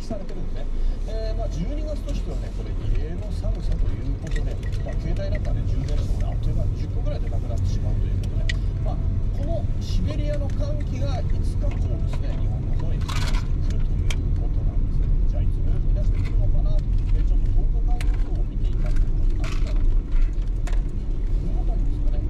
されてるんですね。12月としてはね、これ異例の寒さということで、携帯なんかね、充電してもあっという間に10分ぐらいでなくなってしまうということで、このシベリアの寒気がいつかこうですね、日本の方に吹き出してくるということなんですね。じゃあいつ頃吹き出してくるのかな、ちょっと10日間予報を見ていただくと、明日のこの辺りですかね。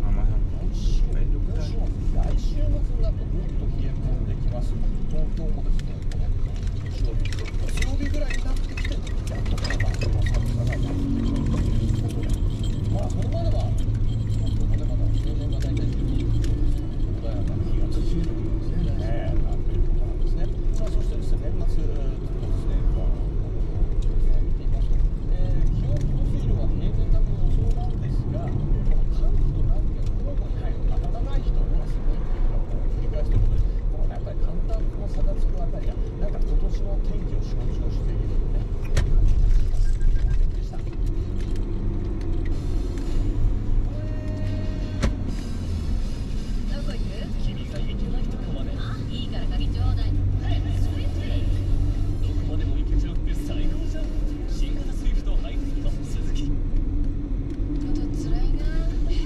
来週末になるとぐっと冷え込んできます。東京もですね、この日曜日ぐらいになってきて、やっとこの夏の寒さがやってくるということで、それまでは東京もね、まだ平年が大体12度ですので、穏やかな日が続いているんですね。なんということなんですね。そしてですね、年末ずっとですね、見ていますと、気温降水量は平年並みの予想なんですが、この寒気と暖気が交互に入る暖かい人がすごいっていうのを繰り返すということで、このやっぱり寒暖の差がつくあたりが、なんか今年の天気を象徴しているよね、感じがします。お天気でした。 どこ行く？君が行けないとこまで。いいから鍵ちょうだい。どこまでも行けちゃうって最高じゃん。新型スイフトハイブリッド鈴木。 ただ辛いな。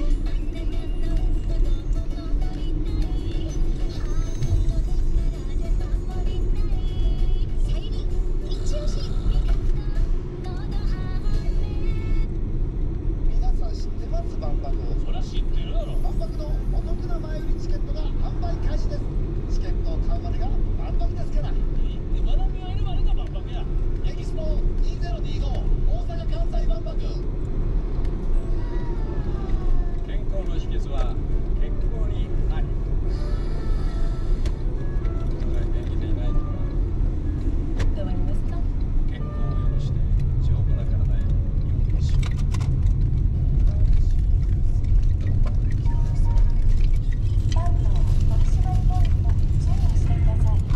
皆さん知ってます？万博。 そりゃ知ってるだろ。 万博のお得な前売りチケットが販売開始です。チケットを買うまでが万博ですから。 行って学び会えるまでが万博や。 エキスポ2025大阪・関西万博。 健康の秘訣は健康にあり。人が元気でいないとどうなりますか？ 健康を良くして丈夫な体へよろしく。 番号取締りポイント注意してください。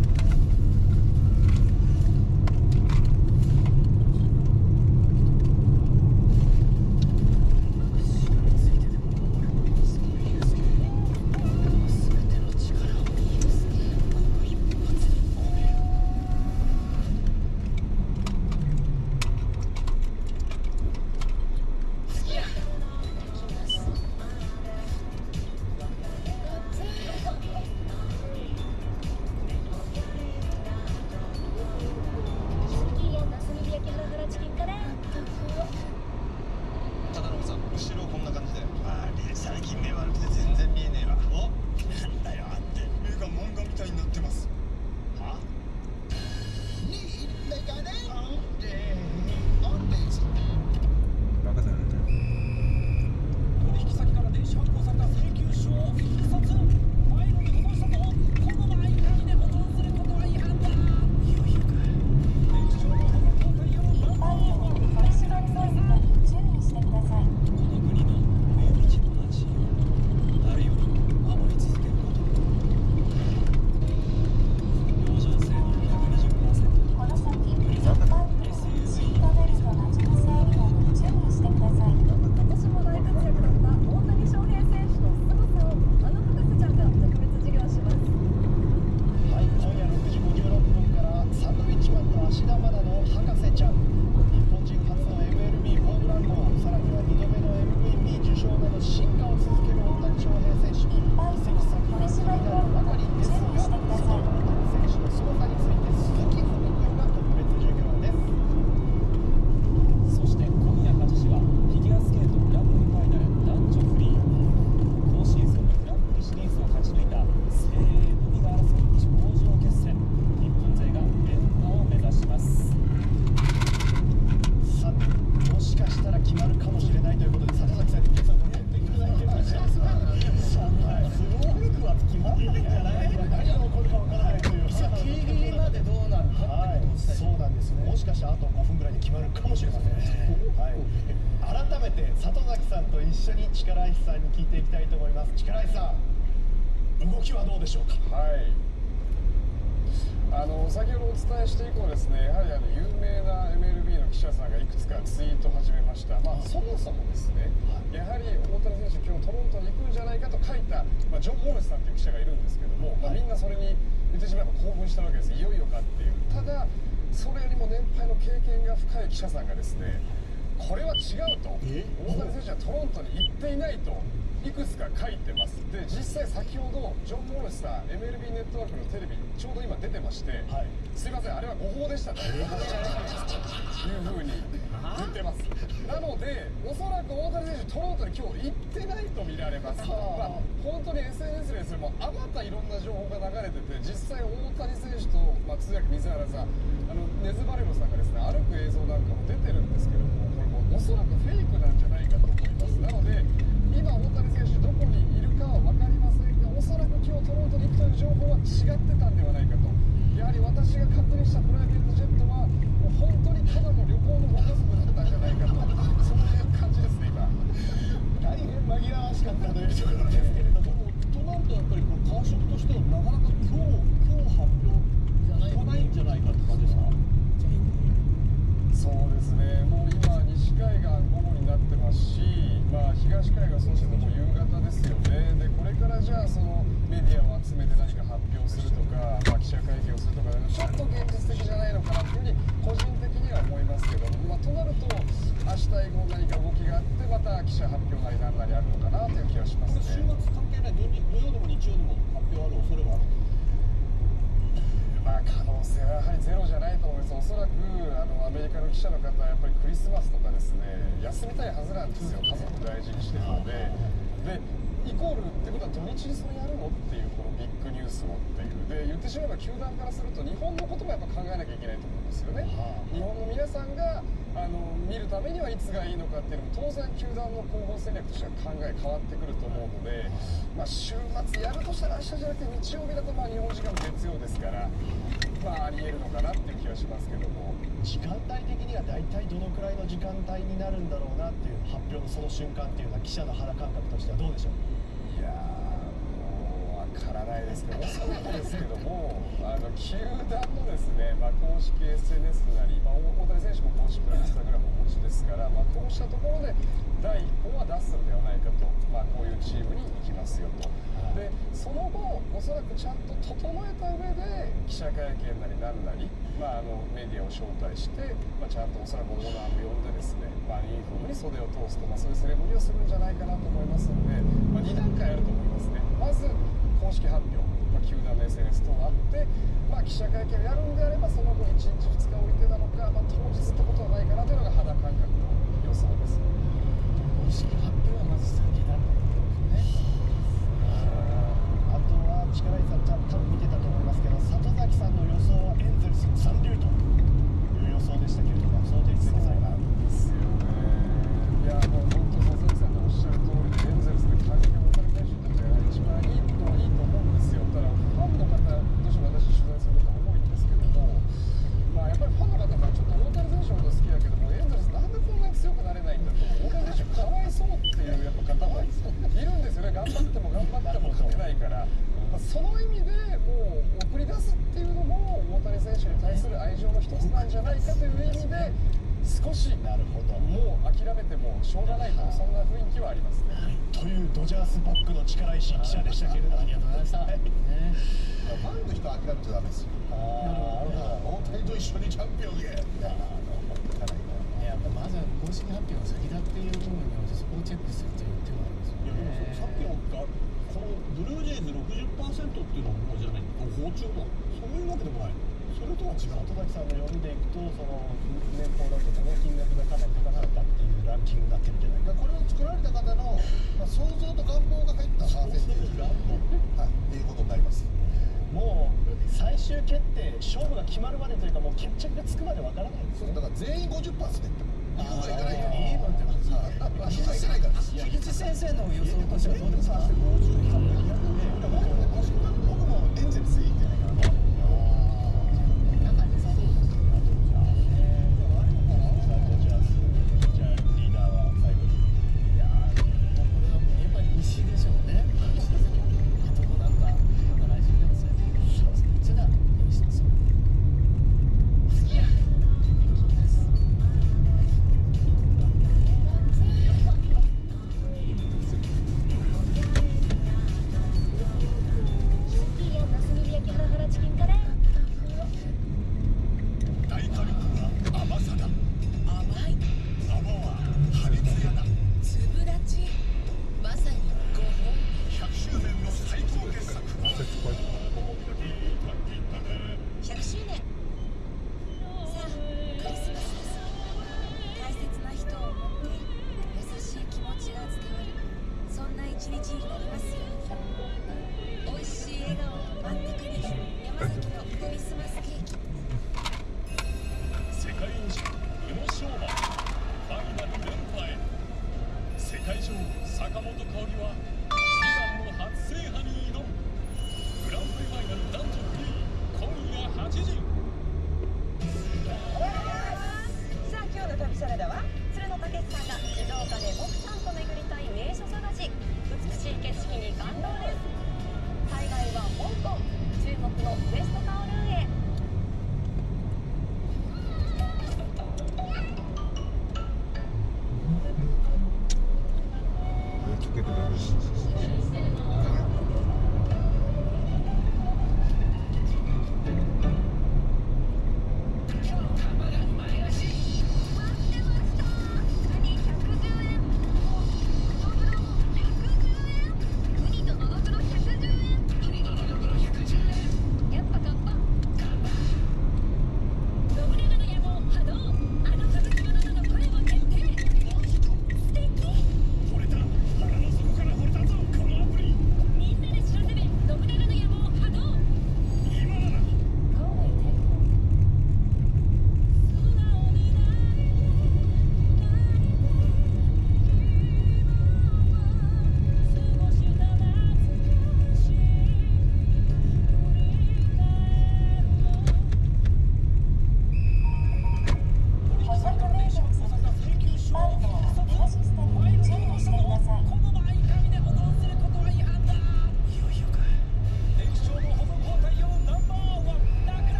忠信さん、後ろこんな感じで。最近目悪くて全然見えねえわ。なんだよあって。目が漫画みたいになってます。は？メガネ？ バカだよね。 取引先から電子発行された請求書を一冊ファイルに保存したと。この場合紙で保存することは違反だ。いよいよか。電子書の保存状態用の番番号を号取締りポイント注意してください。 この国の命日の安心を誰よりも守り続けること。標準性能 120%。 この先10番号シートベルト待ち伏せエリアに注意してください。 今年も大活躍だった大谷翔平選手の凄さを博士ちゃんが特別授業します。 はい、今夜6時56分からサンドウィッチマンと芦田愛菜の博士ちゃん。日本人初の MLB ホームラン王、さらには2度目の MVP 受賞など進化を続ける大谷翔平選手。 一般移籍先が気になるばかりですが、その大谷選手の凄さについて鈴木福君が特別授業です。 そして今夜8時はフィギュアスケートグランプリファイナル男女フリー。今シーズンのグランプリシリーズを勝ち抜いた精鋭のみが争う頂上決戦。日本勢が連覇を目指します。 さて、もしかしたら決まるかもしれないということで、里崎さんに今朝もやっていただいてました。スロールクは決まってんじゃない？何が起こるかわからないという。 ギリギリまでどうなるかってことを伝えて、 そうなんですね。もしかしたらあと5分ぐらいで決まるかもしれません。はい。改めて里崎さんと一緒に力石さんに聞いていきたいと思います。力石さん、動きはどうでしょうか？ はい。先ほどお伝えして以降ですね、やはり有名な MLB の記者さんがいくつかツイート始めました。そもそもですね、やはり大谷選手今日トロントに行くんじゃないかと書いた、ジョン・モーレスさんという記者がいるんですけども、みんなそれに言ってしまえば興奮したわけです。いよいよかっていう。ただそれよりも年配の経験が深い記者さんがですね、これは違うと、大谷選手はトロントに行っていないといくつか書いてます。で実際先ほどジョン・モーレスさん MLB ネットワークのテレビちょうど今出てまして、はい、すいませんあれは誤報でしたというふうに言ってます。なのでおそらく大谷選手トロントに今日行ってないと見られます。まあ、本当に SNS でそれもあまたいろんな情報が流れてて、実際大谷選手と、通訳水原さんネズバレロさんがですね歩く映像なんかも出てるんですけども、これもおそらくフェイクなんじゃないかと思います。なので今大谷選手どこにいるかは分かりませんが、おそらく今日トロントに行くという情報は違ってたんではないかと。やはり私が確認したプライベートジェットはもう本当にただの旅行のご家族だったんじゃないかと、そういう感じですね。今大変紛らわしかったというところですけれども、 となるとやっぱりこの感触としてはなかなか今日発表じゃないんじゃないかって感じですか。 そうですね、もう今西海岸午後になってますし、東海岸そうするともう夕方ですよね。でこれからじゃあそのメディアを集めて何か発表するとか、記者会見をするとか、ちょっと現実的じゃないのかなっていうふうに個人的には思いますけども、となると明日以降何か動きがあってまた記者発表なり何なりあるのかなという気がしますね。 週末関係ない土曜でも日曜でも発表ある恐れはある。 可能性はやはりゼロじゃないと思います。おそらくアメリカの記者の方はやっぱりクリスマスとかですね休みたいはずなんですよ。家族大事にしてるので、イコールってことは土日にそれやるのっていうこのビッグニュースをっていうで言ってしまえば球団からすると日本のこともやっぱ考えなきゃいけないと思うんですよね。日本の皆さんが見るためにはいつがいいのかっていうのも当然球団の広報戦略としては考え変わってくると思うので、週末やるとしたら明日じゃなくて日曜日だと日本時間の月曜ですから、ありえるのかなっていう気はしますけども、 時間帯的には大体どのくらいの時間帯になるんだろうなっていう発表のその瞬間っていうのは記者の肌感覚としてはどうでしょう。 いやもうわからないですけど、おそらくですけども球団のですね、公式 SNS なり、大谷選手も公式のインスタグラムをお持ちですから、こうしたところで第一歩は出すのではないかと、こういうチームに行きますよと。でその後おそらくちゃんと整えた上で記者会見なり何なり、メディアを招待して、ちゃんとおそらくオーナーも呼んでですね、ユニフォームに袖を通すと、そういうセレモニーをするんじゃないかなと思いますので、2段階あると思いますね。まず公式発表、球団の SNS 等があって、記者会見をやるんであればその後1日2日置いてなのか、当日ってことはないかなというのが肌感覚の予想です。 公式発表はまず先だと思うんですよね。 あとは力井さん多分見てたと思いますけど、里崎さんの予想はエンゼルス残留という予想でしたけれども、その点について最後なんですよね。いやもう本当里崎さんのおっしゃる通りで、エンゼルスで環境を大谷選手たちが一番いいと思うんですよ。ただファンの方どうしても私取材することが多いんですけども、やっぱりファンの方がちょっと大谷選手のこと好きだけども、エンゼルスなんでこんなに強くなれないんだと、大谷選手かわいそうっていうやっぱ方もいるんですよね。頑張っても勝てないから、その意味でもう送り出すっていうのも大谷選手に対する愛情の一つなんじゃないかという意味で、少しもう諦めてもしょうがないと、そんな雰囲気はありますね。というドジャースバックの力石記者でしたけれども、ありがとうございました。 ファンの人は諦めちゃダメですよ。大谷と一緒にチャンピオンへ。 やっぱまずは公式発表が先だっていう部分においてそこをチェックするという手もありますよね。 さっきのこのブルージェイズ 60% っていうのはじゃない好調なの、そういうわけでもない。それとは違う。 里崎さんの読んでいくと、その年俸だとかね、金額がかなり高かったっていうランキングになってるんじゃないか。 これを作られた方の、想像と願望が入ったパーセンテージっていうことになります。 もう最終決定、勝負が決まるまでというか、もう決着がつくまでわからないですね。 だから全員 50% って言っても日本はいかないから。 いいのってこと日本はいかないから。 菊池先生の予想としてはどうですか。 僕もエンゼルスいいんじゃないかなと。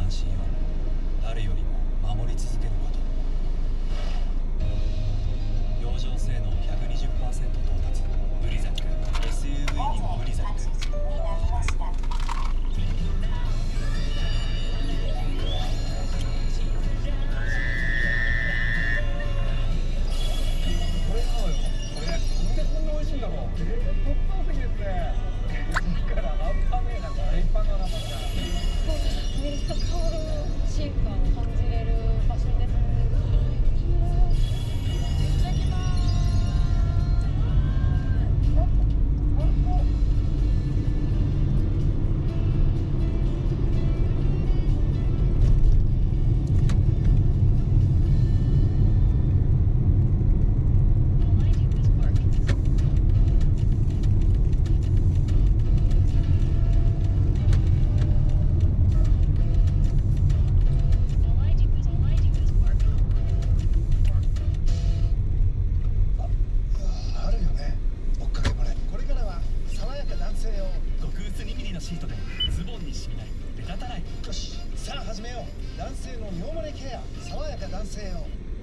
関心は誰よりも守り続けること。洋上性能 120% 到達ブリザック SUV にもブリザック。 になりました。 これなのよ。これなんでこんな美味しいんだろう。特等席ですね。だから半端ねえな、これ一般の生じゃ。 見ると香る進化を感じれる場所ですね。いただきます。 あるよね、追っかけもね。これからは爽やか男性用。 極薄2ミリのシートでズボンに染みない目立たない。 よし、さあ始めよう。男性の尿漏れケア、爽やか男性用。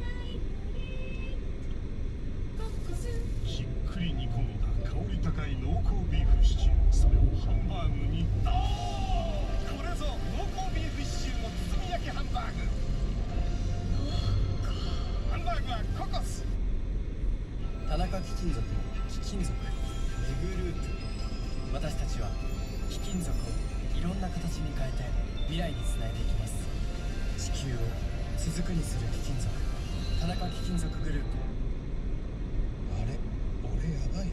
じっくり煮込んだ香り高い濃厚ビーフシチュー、それをハンバーグに。これぞ濃厚ビーフシチューの包み焼きハンバーグ。ハンバーグはココス。 田中貴金属の貴金属メグループ。私たちは貴金属をいろんな形に変えて未来につないでいきます。地球を続くにする貴金属、田中貴金属グループ。 あれ、俺やばい？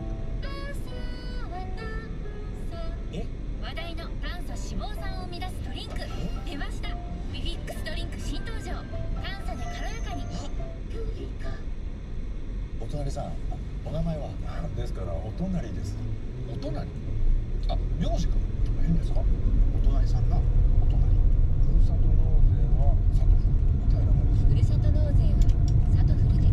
え？ 話題の炭素脂肪酸を生み出すドリンク出ました。ビフィックスドリンク新登場。炭素で軽やかに。 お隣さん、お名前は？ ですからお隣です。 お隣？あ、名字か。変ですか？お隣さんがお隣。 ふるさと納税は佐藤みたいなものです。 ふるさと納税はサトフルで。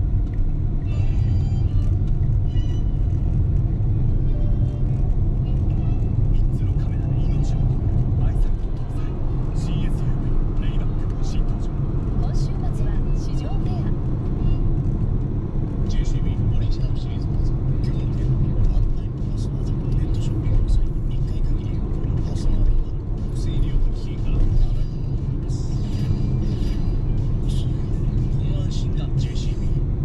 3つのカメラで命を守るアイサイト搭載 CSUV レイバック新登場。 今週末は市場フェア。 JCB オリジナルシリーズ発売。今日のテーマはワンタイムパスワード。ネットショッピングの際に1回限りパスワードは不正利用の危険から離れるものです。そうよ、この安心が JCB。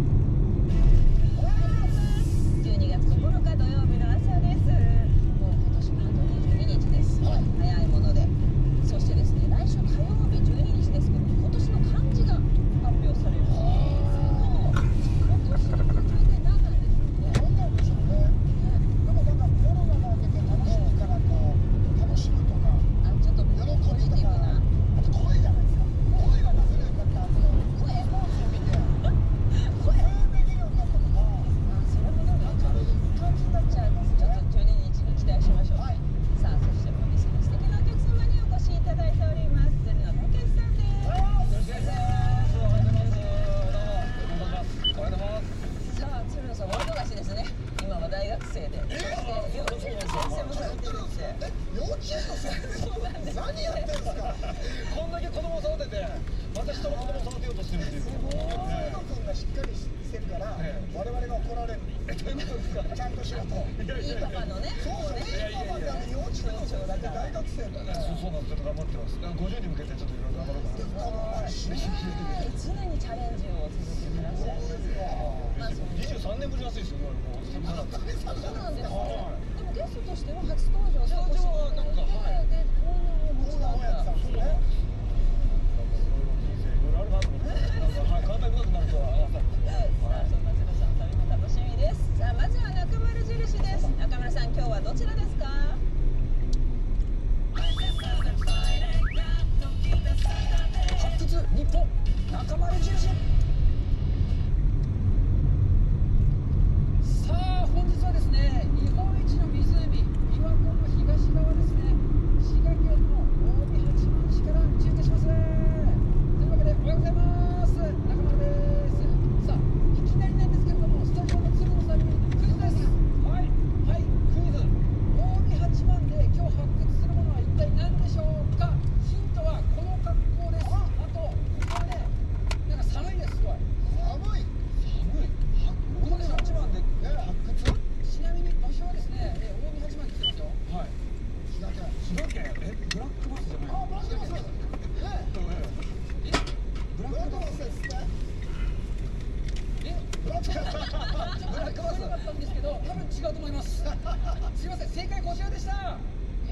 12月9日土曜日の朝です。もう今年もあと22日です。早いもので。そしてですね、来週火曜日12日ですけど、今年の漢字が発表される。今年の漢字って何なんでしょうね。 何なんでしょうね。でもなんかコロナが明けて楽しみからこう楽しむとか、 あ、ちょっとポジティブな。 あと声じゃないですか。声が出せなかったその声スポーツを見て声できるようになったとか。 あ、それほどの感じになっちゃうんです。ちょっと12日に期待しましょう。はい。さあ、そして本日も素敵なお客様にお越しいただいております。鶴野武さんです。さあ、鶴野さん、大忙しですね。今は大学生で。そして幼稚園の先生もされてるって。 幼稚園の先生。 そうなんです。 何やってんですか。 こんだけ子供育てて、また人の子供育てようとしてるっていう。 君がしっかりしてるから我々が怒られる。どういうことですか。ちゃんとしろと。 いいパパのね。 そうそう。いいパパって幼稚園の先生だって大学生だから。 そうなんです。ちょっと頑張ってます。50に向けてちょっといろいろ頑張ろうかな。 常にチャレンジを続けてらっしゃいます。まあ、 23年ぶりらしいですよ。もう久々なんで。 そうなんです。でもゲストとしては初登場でお越しいただいて、で、こういうお持ちだった。 そうなんです。人生いろいろあるなと思って。はい、体が良くなるとは。 さあ、そんな鶴さんの旅も楽しみです。さあ、まずは中丸印です。中丸さん、今日はどちらですか？ 発掘日本中丸印。さあ本日はですね、日本一の湖琵琶湖の東側格好です。あとここはね、なんか寒いです。すごい寒い。ここで8番で発掘。ちなみに場所はですね、近江八幡に来てますよ。はい。滋賀県。ブラックバスじゃない。あ、ブラックバス。ブラックバスですね。ブラックバスだったんですけど、多分違うと思います。すいません、正解こちらでした。はい。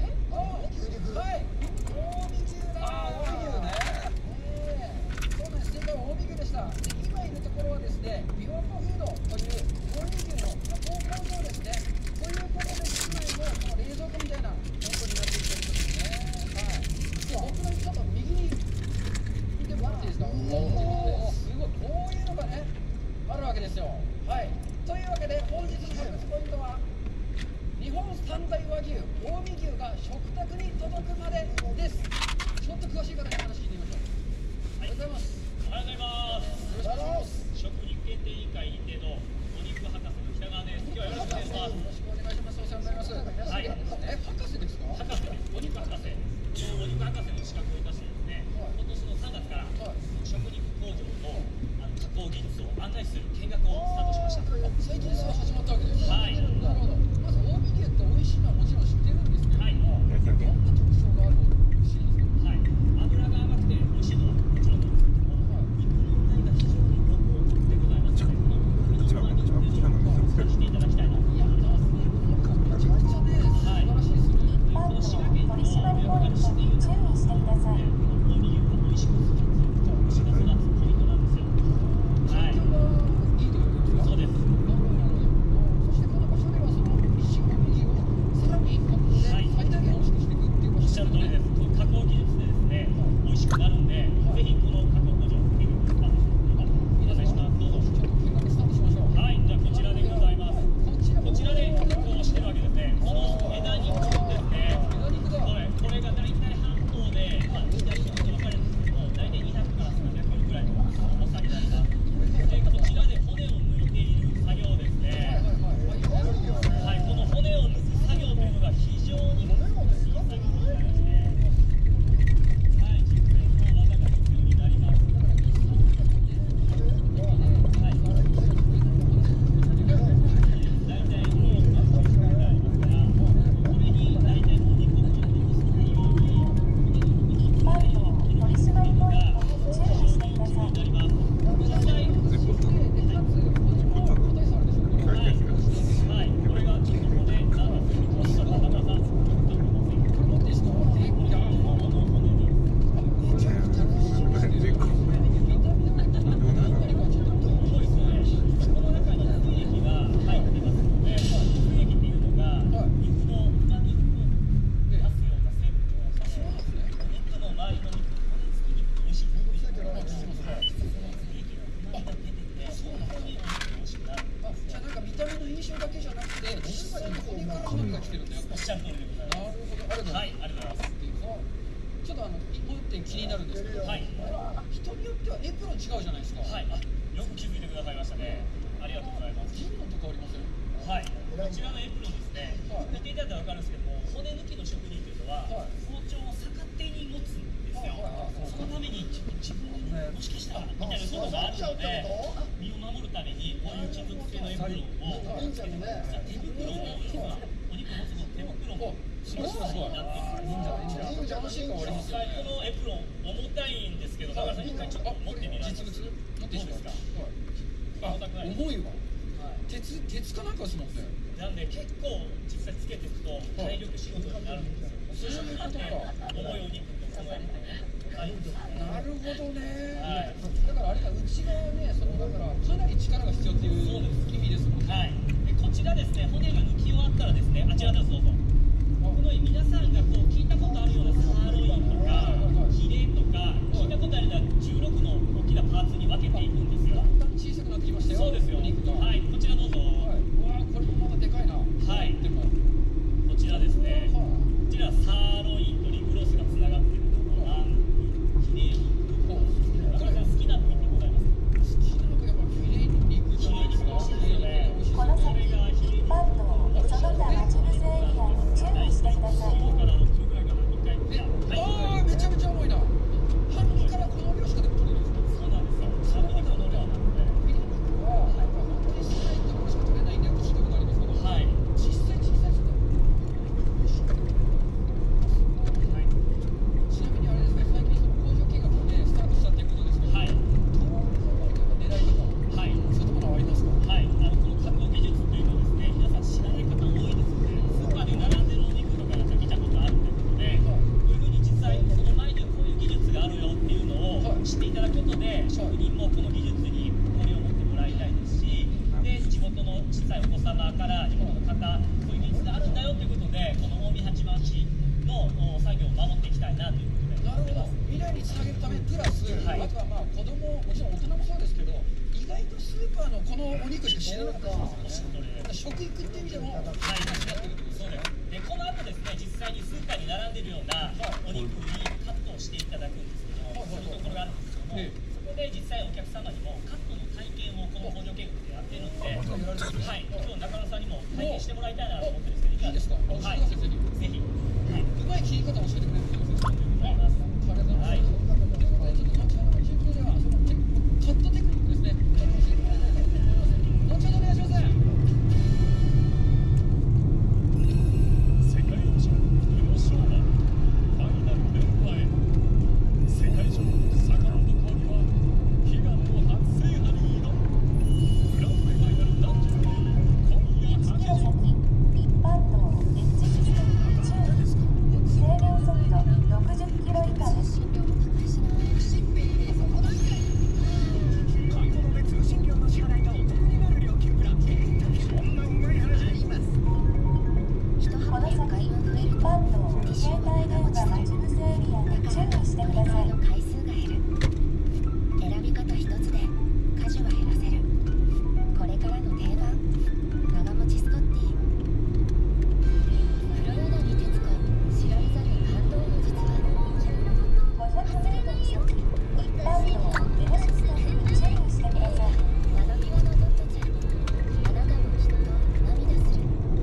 近江牛だ。近江牛ね。そうなんです。正解は近江牛でした。で、今いるところはですね、琵琶湖フードという近江牛の加工工場ですね。ということで、室内もこの冷蔵庫みたいな温度になっているということですね。はい。僕のちょっと右に見てもらっていいですか。すごい、こういうのがね、あるわけですよ。はい。というわけで、本日の発掘ポイントは、日本三大和牛、近江牛が食卓に届くまでです。ちょっと詳しい方に話聞いてみましょう。ありがとうございます。 おはようございます。よろしくお願いします。食肉検定委員会認定のお肉博士の北川です。今日はよろしくお願いします。 よろしくお願いします。お世話になります。はい。博士ですか？ 博士です。お肉博士。お肉博士の資格を生かしてですね、今年の3月から食肉工場の加工技術を案内する見学をスタートしました。 最近そう始まったわけです。 はい。 なるほど。まず近江牛って美味しいのはもちろん知ってるんですけども、どんな特徴があるの牛なんですか？ はい。油が甘くて美味しいのはもちろんなんですけども、肉の内が非常に濃厚でございますので、この肉の味を感じていただきたいなと思います。 めちゃくちゃね、素晴らしいですね。 この滋賀県の琵琶湖に自然豊かな近江牛が美味しく育つポイントなんですよ。はい。そうです。 そしてこの場所ではその近江牛をさらに加工で最大限美味しくしていくっていう場所。 おっしゃる通りです。加工技術でですね、美味しくなるんで、ぜひこの加工工場見学スタートお願いします。どうぞ。 ちょっと見学スタートしましょう。 はい、じゃあこちらでございます。こちらで加工をしてるわけですね。この枝肉ですね。これが大体半頭で、左に見て分かるんですけども、大体200から300キロぐらいの重さになります。で、こちらで骨を抜いている作業ですね。はい、この骨を抜く作業というのが非常に難しい作業になりますね。はい、実践の技が必要になります。はい。大体もう90分ぐらいありますから、これに大体もう肉を取っていきたいように、 一般道取締りポイントに注意してください。 なります。実際、はい、これがちょっと骨なんですけど、もしかしたら中さん、ちょっと見ませんか？ 持っていいですか？ これが本物の骨です。 めちゃくちゃ美味しいですね。見た目がちょっとそうですね。この中に髄液が入ってますので、髄液っていうのが肉の旨味を出すような成分を出すんですね。肉の周りの肉、骨付き肉って美味しいですよね。髄液の旨味が出てて、本当に美味しくなる。 じゃあなんか見た目の印象だけじゃなくて、実際に骨からうまみが来てるんだよ。 おっしゃる通りでございます。 なるほど、ありがとうございます。 はい、ありがとうございます。 ちょっともう一点気になるんですけど、 はい。 人によってはエプロン違うじゃないですか。 はい、よく気づいてくださいましたね。ありがとうございます。 銀のとかありません？ はい、こちらのエプロンですね、見ていただいたら分かるんですけども、骨抜きの職人というのは、包丁を逆手に持つんですよ。そのために自分にもしかしたらみたいなことがあるので、身を守るためにこういう金属製のエプロンをつけてます。手袋を実はお肉を持つの手袋もすごいになってるんですよ。 忍者安心感ありますよね。 このエプロン重たいんですけど、高橋さん一回ちょっと持ってみられますか？ 実物持っていいですか？ 重いわ。 鉄かなんかですもんね。 なんで結構実際つけていくと体力仕事になるんですよ。 そういうことか。 重いお肉とこのエプロン。はい。 なるほどね。 はい。 だからあれが内側ね、だからかなり力が必要っていう意味ですもんね。 はい。でこちらですね、骨が抜き終わったらですね、あちらですどうぞ。このように皆さんがこう聞いたことあるようなサーロインとかヒレとか聞いたことあるような16の大きなパーツに分けていくんですよ。 だんだん小さくなってきましたよ。 そうですよ。はい、こちらどうぞ。 うわー、これもまたでかいな。 はい。 でもこちらですね。こちらサーロインとリブロースがつながっているところ、ランヒレ肉。これが好きな部位でございます。 好きなのがやっぱヒレ肉じゃないですか。 この先一般道その他待ち伏せエリアにの作業を守っていきたいなということで。 なるほど。未来につなげるためプラス、 はい、 あとはまあ子供もちろん大人もそうですけど、意外とスーパーのこのお肉しか知らなかったですよね。食育って意味でも、はい、間違ってるってことですね。 でこの後ですね、実際にスーパーに並んでるようなお肉にカットをしていただくんですけども、そういうところがあるんですけども、そこで実際お客様にもカットの体験をこの工場見学でやってるんで、はい、今日中野さんにも体験してもらいたいなと思ってるんですけど、いいですか？はい、ぜひ、はい、うまい切り方を教えてくれるんですよ。ありがとうございます。はい。ということでちょっと後ほどの中継ではそのカットテクニックですね。ちょっと教えてもらいたいと思います。後ほどお願いします。 世界王者宇野昌磨ファイナル連覇へ。世界女王坂本花織は悲願の初制覇に挑む。グランプリファイナル男女今夜8時。 一般道エッジシステム注意。制限速度60キロ以下です。 買い物で通信料の支払いがお得になる料金プラン。そんなうまい話あります。 この先一般道携帯電話待ち伏せエリアで注意してください。 回数が減る。選び方一つで家事は減らせる。これからの定番長持ちスコッティ。黒柳徹子知られざる感動の実話。 500メートル先一般道エレシステムに注意してください。 窓際のトットちゃん、あなたもきっと涙する。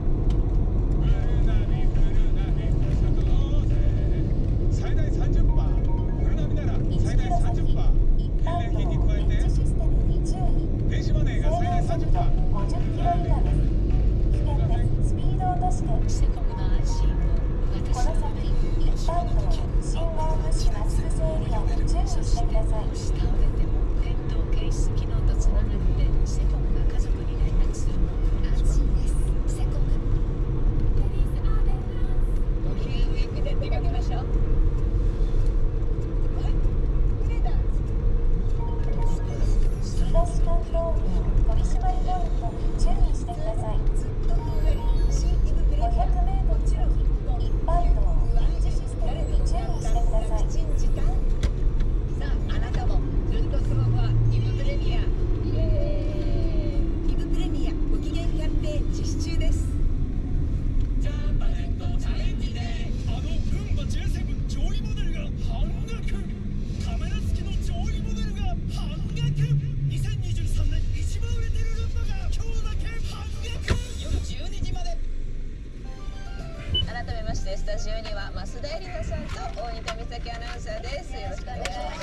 最大 30%。古波なら最大 30%。 一般道エッジシステムに注意。 電子マネーが最大 30%。 50キロ以下です。危険です。スピードを落としてセコムの安心をこの先一般道信号無視待ち伏せエリアで注意してください。 倒れても転倒検出機能とつながってセコムが家族に連絡するも安心です。セコム。 ご機嫌ウィークで出かけましょう。はい、船だ。 東関東便取締りポイントに注意してください。 ずっとふんわり新イブプレミア。 500メートル先一般道エッジシステムに注意してください。 さあ、あなたもずっとスマホはイブプレミア。イブプレミアご機嫌キャンペーン実施中です。 ジャパネットチャレンジでルンバ J7 上位モデルが半額。カメラ付きの上位モデルが半額。2023年一番売れてるルンバが今日だけ半額。夜12時まで。 改めましてスタジオには増田絵里奈さんと大仁田美咲アナウンサーです。よろしくお願いします。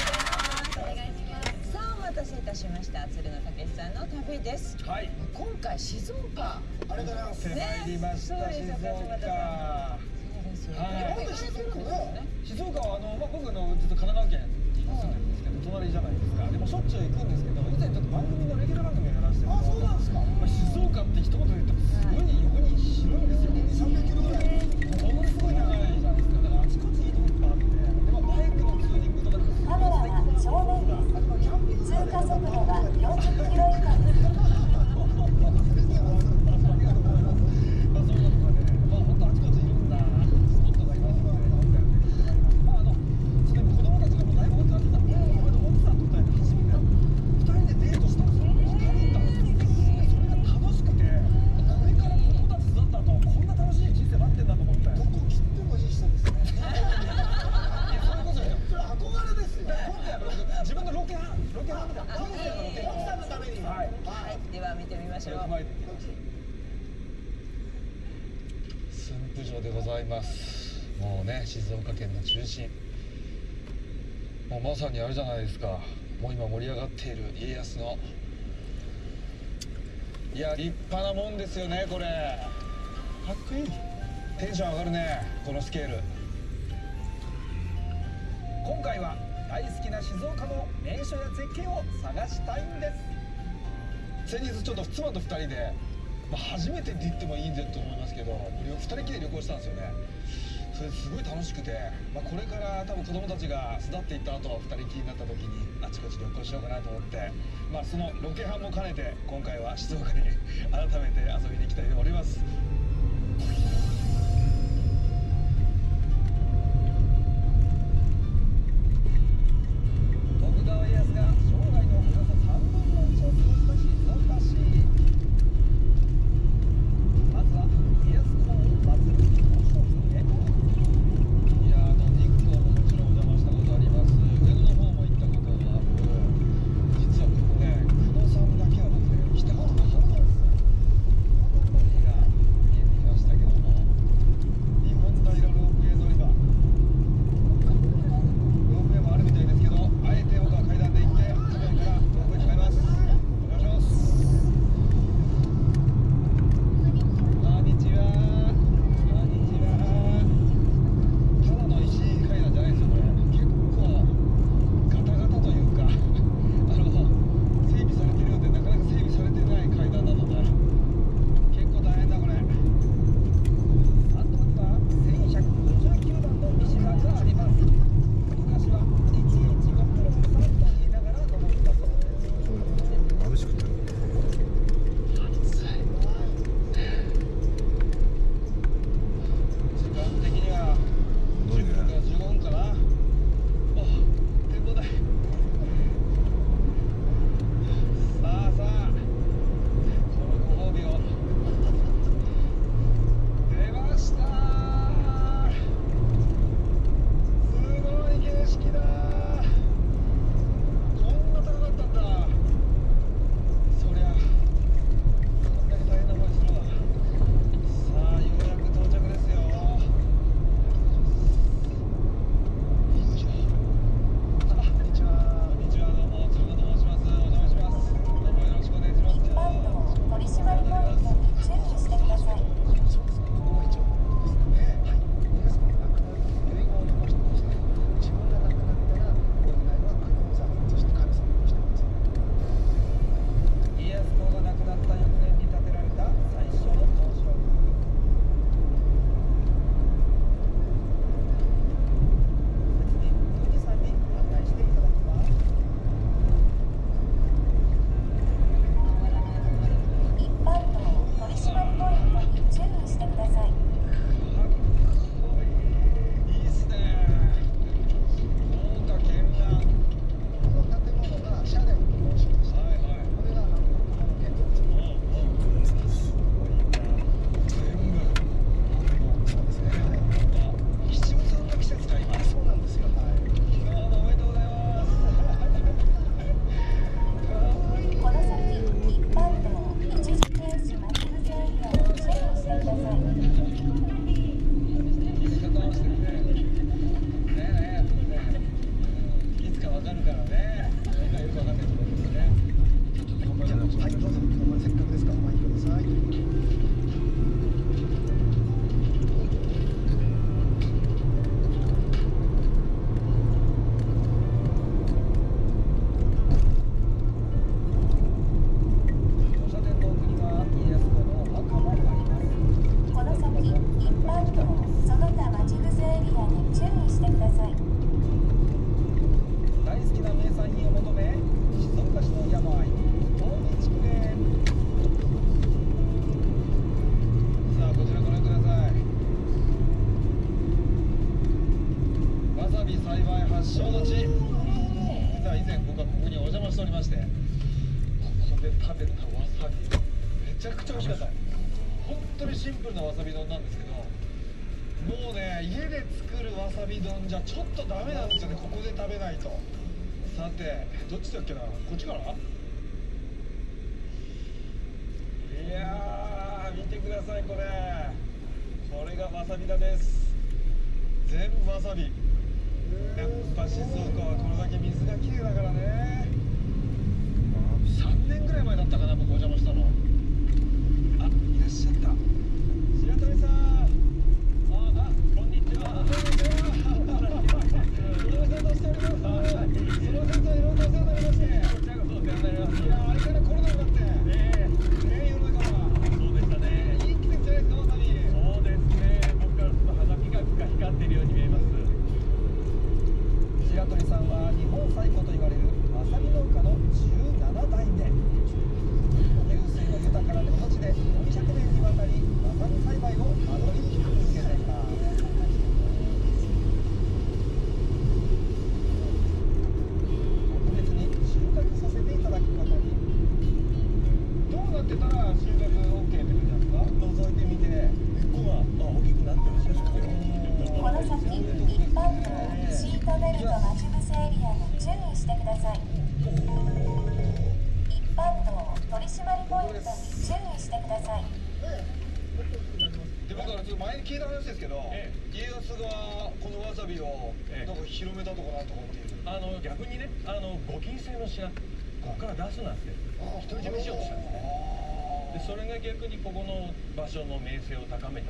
お願いします。さあ、お待たせいたしました。鶴野武さんの旅です。 はい。 今回静岡。 ありがとうございます。参りました静岡。 そうですよね。 本当静岡は僕のずっと神奈川県に住んでるんですけど、隣じゃないですか。でもしょっちゅう行くんですけど、以前ちょっと番組のレギュラー番組をやらせてもらって。あ、そうなんですか。静岡って一言で言ってもすごい横に広いんですよ。300キロぐらい。ものすごい長いじゃないですか。だからあちこちいいとこいっぱいあって、でもバイクのツーリングとかでもカメラは正面です。通過速度は40キロ以下です。 では見てみましょう。 駿府城でございます。もうね、静岡県の中心、もうまさにあれじゃないですか。もう今盛り上がっている家康の、いや立派なもんですよね。これかっこいい。テンション上がるね、このスケール。今回は大好きな静岡の名所や絶景を探したいんです。先日ちょっと妻と2人で、初めてって言ってもいいんだと思いますけど、2人きりで旅行したんですよね。それすごい楽しくて、これから多分子供たちが巣立っていった後2人きりになった時にあちこち旅行しようかなと思って、そのロケハンも兼ねて今回は静岡に改めて遊びに行きたいと思います。 さび栽培発祥の地。実は以前僕はここにお邪魔しておりまして、ここで食べたわさびめちゃくちゃ美味しかった。本当にシンプルなわさび丼なんですけど、もうね、家で作るわさび丼じゃちょっとダメなんですよね、ここで食べないと。さて、どっちだっけな、こっちかな。いやー、見てください、これがわさび田です。全部わさび。やっぱ静岡はこれだけ水がきれいだからね。3年ぐらい前だったかな、僕お邪魔したの。あ、いらっしゃった。白鳥さん。こんにちは。こんにちは。いろいろとしております。その節はいろいろとお世話になりまして。こちらこそお世話になります。いや、あれからコロナになって。世の中は。そうでしたね。いい季節じゃないですか、わさび。そうですね。僕からすると花ピカピカ光っているように見えます。白鳥さんは日本最古と言われるわさび農家の17代目。湧水の豊かなこの地で400年にわたりわさび栽培を守り続けています。特別に収穫させていただくことに。どうなってたら収穫 OK って言うんですか？覗いてみて、根っこが大きくなってるし、 この先一般道シートベルト待ち伏せエリアに注意してください。一般道取り締まりポイントに注意してください。 で、僕はちょっと前に聞いた話ですけど、家康がこのわさびをなんか広めたとかなんとかっていう。 逆にね、ご金製の品ここから出すなんて独り占めしようとしたんですね。でそれが逆にここの場所の名声を高めた。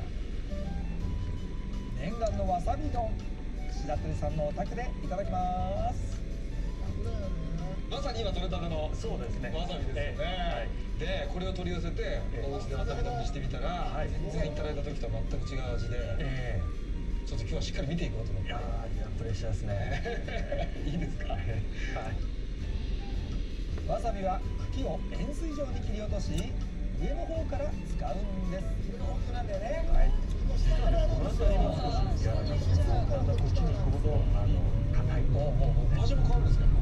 念願のわさび丼、白鳥さんのお宅でいただきます。まさに今取れたてのそうですね、 わさびですよね。で、これを取り寄せてお家でわさび丼にしてみたら、全然いただいた時とは全く違う味で、ちょっと今日はしっかり見ていこうと思って。いやー、プレッシャーですね。いいですか？はい。わさびは茎を円錐状に切り落とし、上の方から使うんです。上の方なんだよね。はい。 実はね、この辺りも少し柔らかくて、こっちに行くほど硬い。 味も変わるんですか？